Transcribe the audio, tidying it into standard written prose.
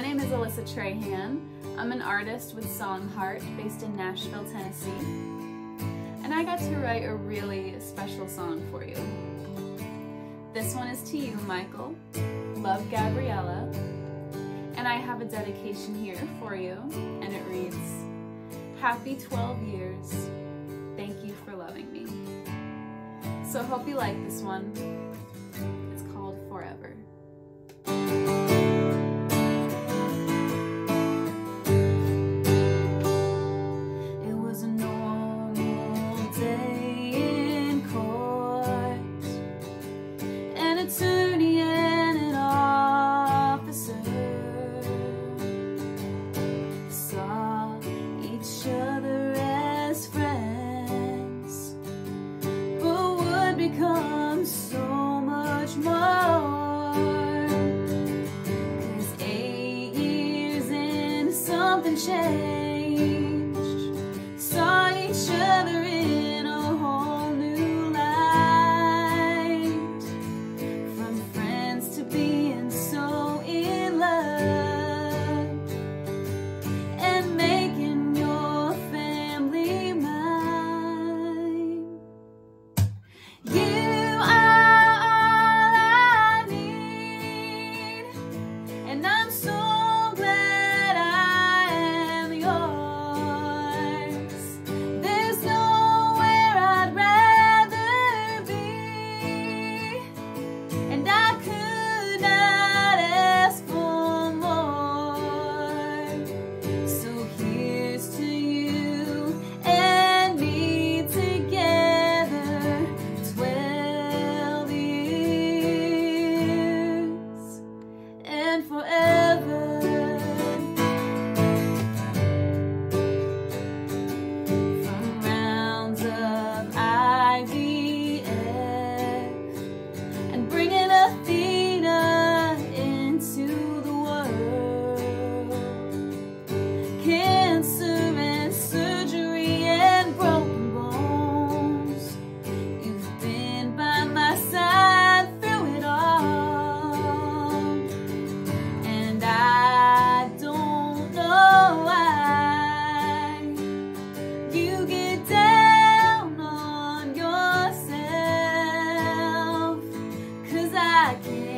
name is Alyssa Trahan. I'm an artist with Songheart based in Nashville, Tennessee. And I got to write a really special song for you. This one is to you, Michael. Love, Gabriella. And I have a dedication here for you, and it reads, Happy 12 years. Thank you for loving me. So I hope you like this one. It's called Forever. It was a normal day in court. An attorney and an officer saw each other as friends, but would become so much more. 'Cause 8 years in, something changed. Saw each other in a whole new light. From friends to being so in love, and making your family mine. You are all I need, and I'm so glad I am yours. There's nowhere I'd rather be, and I could not ask for more. So here's to you and me together, 12 years and forever. From rounds of IVF and bringing Athena into the world, cancer and surgery and broken bones, you've been by my side through it all. And I don't know why you get down on yourself, 'cause I can't